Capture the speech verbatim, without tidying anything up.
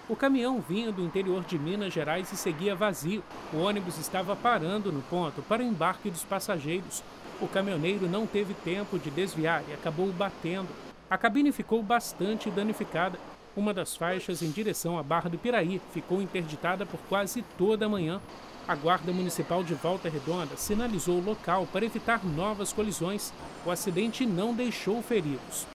O caminhão vinha do interior de Minas Gerais e seguia vazio. O ônibus estava parando no ponto para o embarque dos passageiros. O caminhoneiro não teve tempo de desviar e acabou batendo. A cabine ficou bastante danificada. Uma das faixas em direção à Barra do Piraí ficou interditada por quase toda a manhã. A Guarda Municipal de Volta Redonda sinalizou o local para evitar novas colisões. O acidente não deixou feridos.